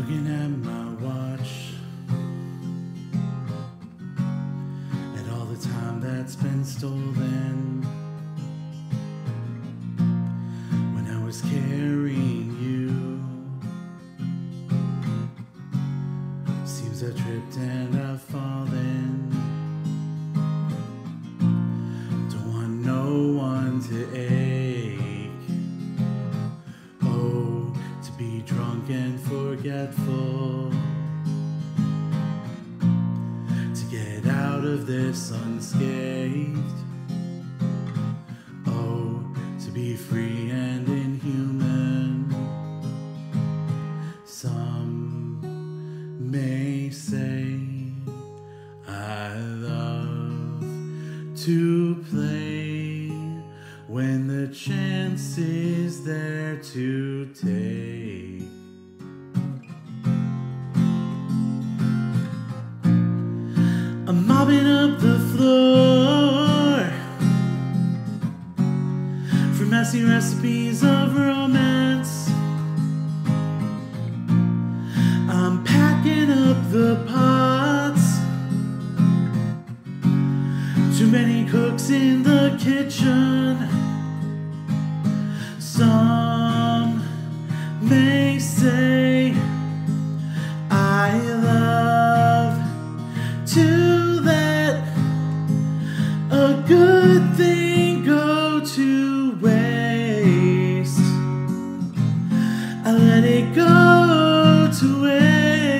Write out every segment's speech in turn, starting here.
looking at my watch, at all the time that's been stolen when I was carrying you. Seems I tripped and I've fallen. Don't want no one to ache. Oh, to be drunk and forgetful, to get out of this unscathed. Oh, to be free and inhuman. Some may say I love to play when the chance is there to take. I'm mopping up the floor for messy recipes of romance. I'm packing up the pots, too many cooks in the kitchen. Some may say I love to let a good thing go to waste. I let it go to waste.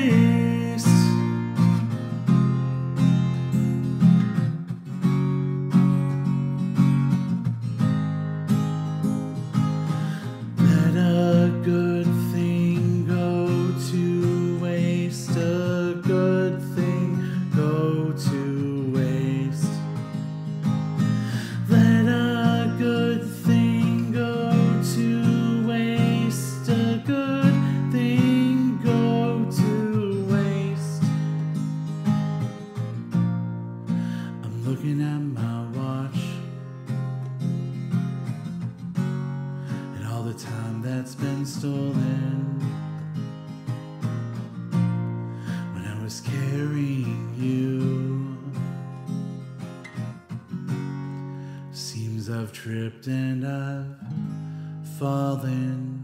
Let a good thing go to waste. A good thing go to waste. Let a good thing go to waste. A good thing go to waste. I'm looking at my watch, and all the time that's been stolen when I was carrying you. Seems I've tripped and I've fallen.